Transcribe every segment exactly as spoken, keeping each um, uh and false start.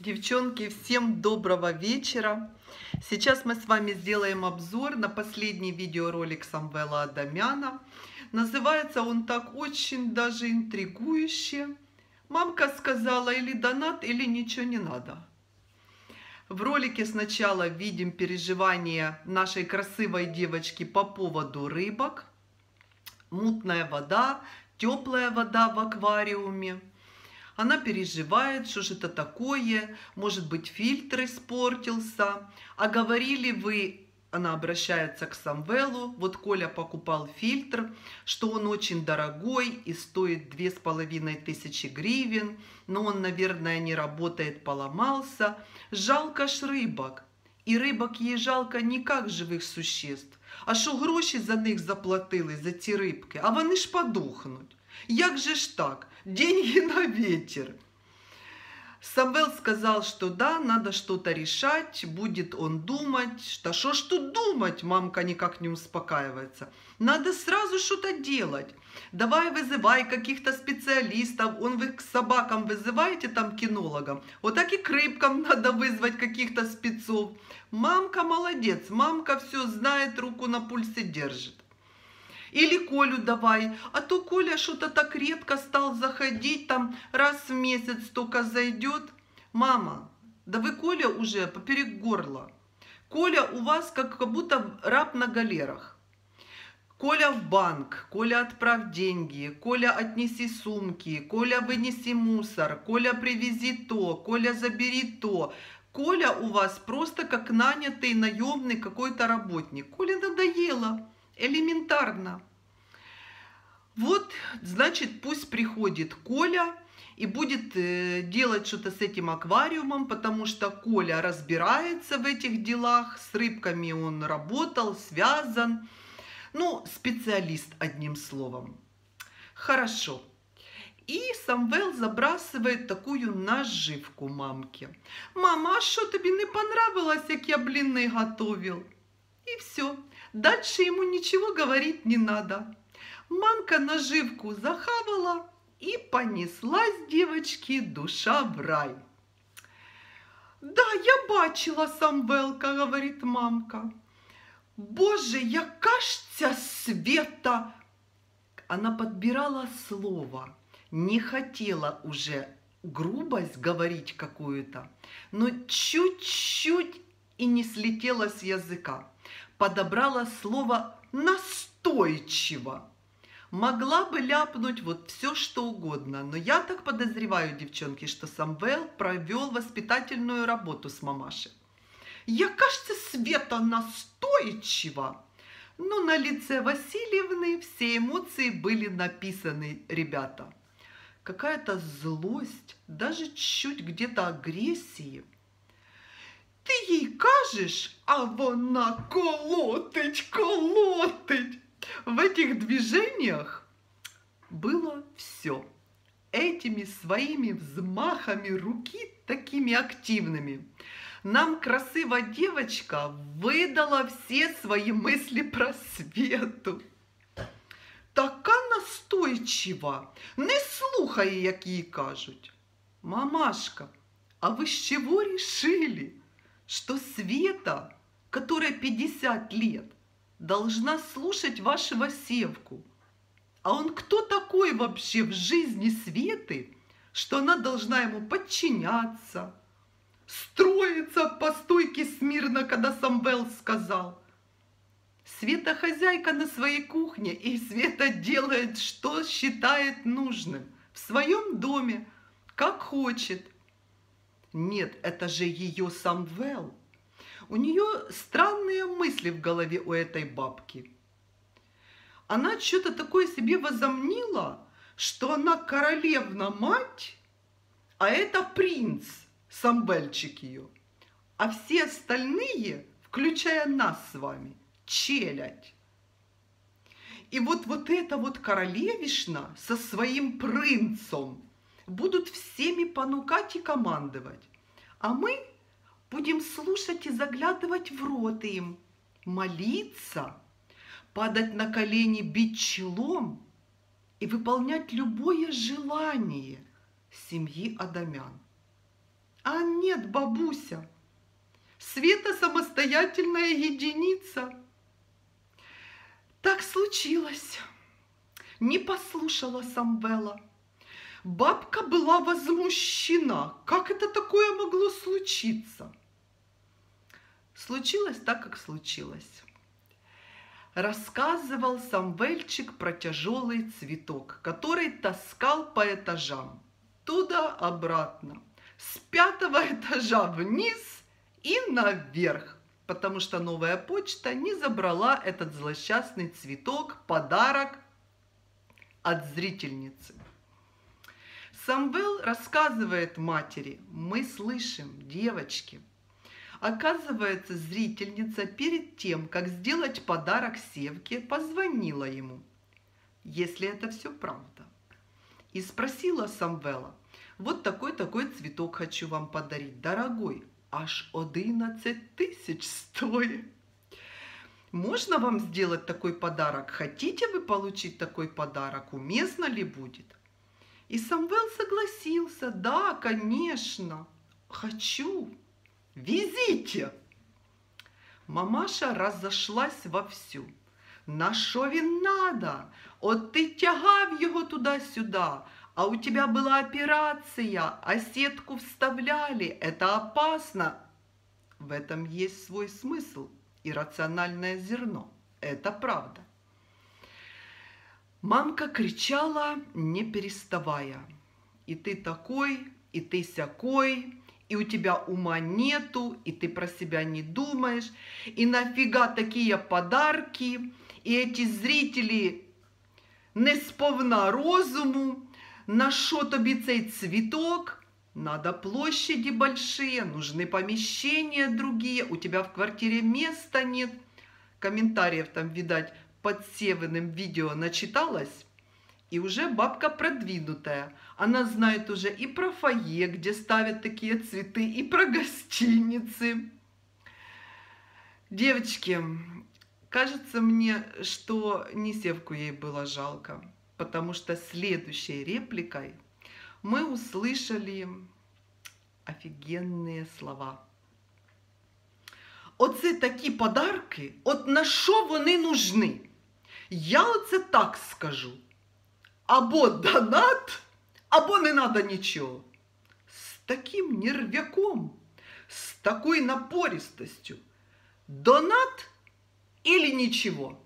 Девчонки, всем доброго вечера. Сейчас мы с вами сделаем обзор на последний видеоролик Самвела Адамяна. Называется он так очень даже интригующе. Мамка сказала: или донат, или ничего не надо. В ролике сначала видим переживания нашей красивой девочки по поводу рыбок. Мутная вода, теплая вода в аквариуме. Она переживает, что же это такое, может быть, фильтр испортился. А говорили вы, она обращается к Самвелу, вот Коля покупал фильтр, что он очень дорогой и стоит две с половиной тысячи гривен, но он, наверное, не работает, поломался. Жалко ж рыбок. І рибок їй жалко не як живих существ, а що гроші за них заплатили, за ці рибки, а вони ж подохнуть. Як же ж так? Деньги на ветер. Самвел сказал, что да, надо что-то решать, будет он думать. Что что ж тут думать? Мамка никак не успокаивается. Надо сразу что-то делать. Давай вызывай каких-то специалистов. Он вы к собакам вызываете там кинологам. Вот так и к рыбкам надо вызвать каких-то спецов. Мамка молодец, мамка все знает, руку на пульсе держит. Или Колю давай, а то Коля что-то так редко стал заходить, там раз в месяц только зайдет. Мама, да вы Коля уже поперек горла. Коля у вас как, как будто раб на галерах. Коля в банк, Коля отправь деньги, Коля отнеси сумки, Коля вынеси мусор, Коля привези то, Коля забери то. Коля у вас просто как нанятый наемный какой-то работник. Коля надоело. Элементарно. Вот, значит, пусть приходит Коля и будет э, делать что-то с этим аквариумом, потому что Коля разбирается в этих делах, с рыбками он работал, связан. Ну, специалист, одним словом. Хорошо. И Самвел забрасывает такую наживку мамке. Мама, а что тебе не понравилось, как я блины готовил? И все. Дальше ему ничего говорить не надо. Мамка наживку захавала и понеслась, девочки, душа в рай. Да, я бачила, Самвелка, говорит мамка. Боже, яка ж ця Света. Она подбирала слово, не хотела уже грубость говорить какую-то, но чуть-чуть и не слетела с языка. Подобрала слово настойчиво. Могла бы ляпнуть вот все, что угодно, но я так подозреваю, девчонки, что Самвел провел воспитательную работу с мамашей. Я, кажется, Света настойчива. Но на лице Васильевны все эмоции были написаны, ребята. Какая-то злость, даже чуть где-то агрессии. Ти їй кажеш, а вона колотить, колотить. В этих движениях было все. Этими своими взмахами руки, такими активными, нам красивая девочка выдала все свои мысли про Свету. Така настойчива, не слухає, як їй кажуть. Мамашка, а вы с чего решили, что Света, которой пятьдесят лет, должна слушать вашего Севку? А он кто такой вообще в жизни Светы, что она должна ему подчиняться, строиться по стойке смирно, когда Самвел сказал? Света хозяйка на своей кухне, и Света делает, что считает нужным, в своем доме, как хочет. Нет, это же ее Самвел. У нее странные мысли в голове у этой бабки. Она что-то такое себе возомнила, что она королевна-мать, а это принц, Самвельчик ее. А все остальные, включая нас с вами, челядь. И вот, вот эта вот королевишна со своим принцем будут всеми понукать и командовать. А мы будем слушать и заглядывать в рот им, молиться, падать на колени, бить челом и выполнять любое желание семьи Адамян. А нет, бабуся, Света самостоятельная единица. Так случилось. Не послушала Самвела. Бабка была возмущена. Как это такое могло случиться? Случилось так, как случилось. Рассказывал Самвельчик про тяжелый цветок, который таскал по этажам. Туда-обратно. С пятого этажа вниз и наверх. Потому что новая почта не забрала этот злосчастный цветок, подарок от зрительницы. Самвел рассказывает матери: мы слышим, девочки. Оказывается, зрительница перед тем, как сделать подарок Севке, позвонила ему, если это все правда, и спросила Самвела: вот такой-такой цветок хочу вам подарить, дорогой, аж одиннадцать тысяч стоит. Можно вам сделать такой подарок? Хотите вы получить такой подарок? Уместно ли будет? И Самвел согласился: да, конечно, хочу. Везите! Мамаша разошлась вовсю. На що він надо? От ти тягав його туда-сюда, а у тебя была операция, а сетку вставляли. Это опасно. В этом есть свой смысл и рациональное зерно. Это правда. Мамка кричала, не переставая: и ты такой, и ты сякой, и у тебя ума нету, и ты про себя не думаешь, и нафига такие подарки, и эти зрители не сповна розуму, на що тобі цей цветок? Надо площади большие, нужны помещения другие, у тебя в квартире места нет. Комментариев там, видать, под Севиным видео начиталась. И уже бабка продвинутая. Она знает уже и про фойе, где ставят такие цветы, и про гостиницы. Девочки, кажется мне, что не Севку ей было жалко, потому что следующей репликой мы услышали офигенные слова. Оце такі подарки, от на що вони нужны? Я оце так скажу. Або донат, або не надо нічого. З таким нервяком, з такой напористостью. Донат или ничего?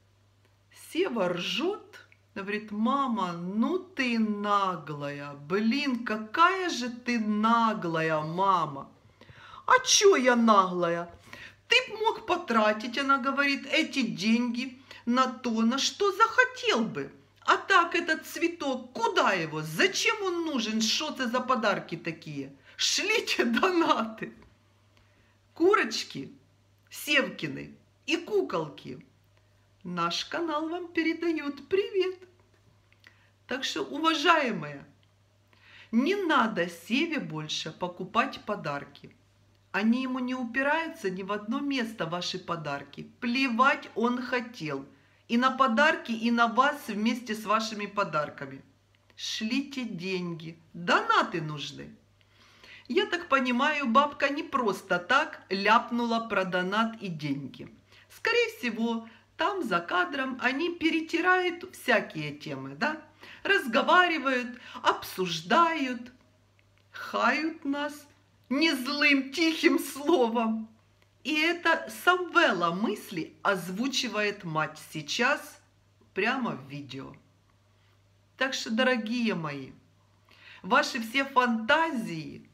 Сева ржет, говорит: мама, ну ты наглая. Блин, какая же ты наглая, мама. А чё я наглая? Ты б мог потратить, она говорит, эти деньги на то, на что захотел бы. А так этот цветок, куда его? Зачем он нужен? Что это за подарки такие? Шлите донаты. Курочки, Севкины и куколки. Наш канал вам передает привет. Так что, уважаемые, не надо Севе больше покупать подарки. Они ему не упираются ни в одно место, ваши подарки. Плевать он хотел. И на подарки, и на вас вместе с вашими подарками. Шлите деньги. Донаты нужны. Я так понимаю, бабка не просто так ляпнула про донат и деньги. Скорее всего, там за кадром они перетирают всякие темы, да? Разговаривают, обсуждают, хают нас не злым тихим словом. И это Самвела мысли озвучивает мать сейчас прямо в видео. Так что, дорогие мои, ваши все фантазии,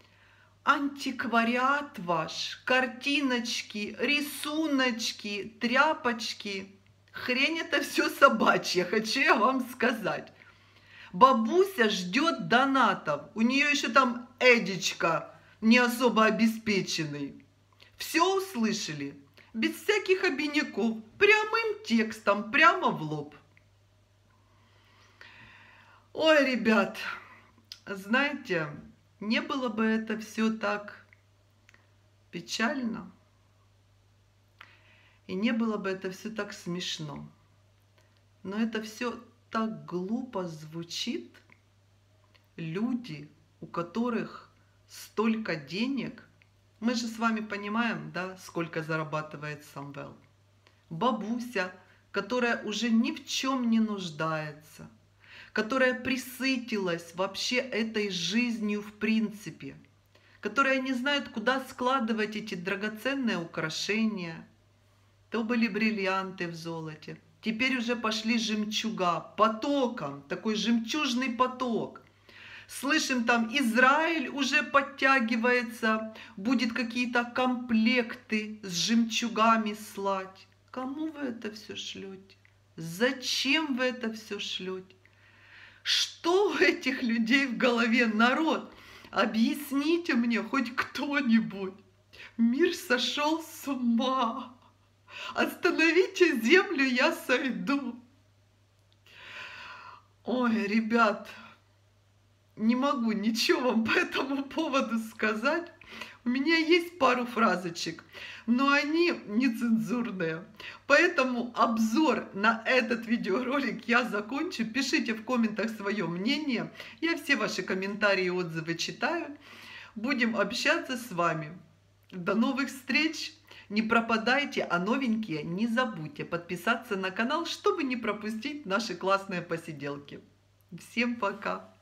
антиквариат ваш, картиночки, рисуночки, тряпочки, хрень это все собачья, хочу я вам сказать. Бабуся ждет донатов, у нее еще там Эдичка не особо обеспеченный. Все услышали, без всяких обиняков, прямым текстом, прямо в лоб. Ой, ребят, знаете, не было бы это все так печально, и не было бы это все так смешно, но это все так глупо звучит. Люди, у которых столько денег. Мы же с вами понимаем, да, сколько зарабатывает Самвел. Бабуся, которая уже ни в чем не нуждается, которая присытилась вообще этой жизнью в принципе, которая не знает, куда складывать эти драгоценные украшения. То были бриллианты в золоте, теперь уже пошли жемчуга, потоком, такой жемчужный поток. Слышим, там Израиль уже подтягивается, будет какие-то комплекты с жемчугами слать. Кому вы это все шлете? Зачем вы это все шлете? Что у этих людей в голове, народ? Объясните мне хоть кто-нибудь. Мир сошел с ума. Остановите землю, я сойду. Ой, ребят, не могу ничего вам по этому поводу сказать. У меня есть пару фразочек, но они нецензурные. Поэтому обзор на этот видеоролик я закончу. Пишите в комментах свое мнение. Я все ваши комментарии и отзывы читаю. Будем общаться с вами. До новых встреч! Не пропадайте, а новенькие не забудьте подписаться на канал, чтобы не пропустить наши классные посиделки. Всем пока!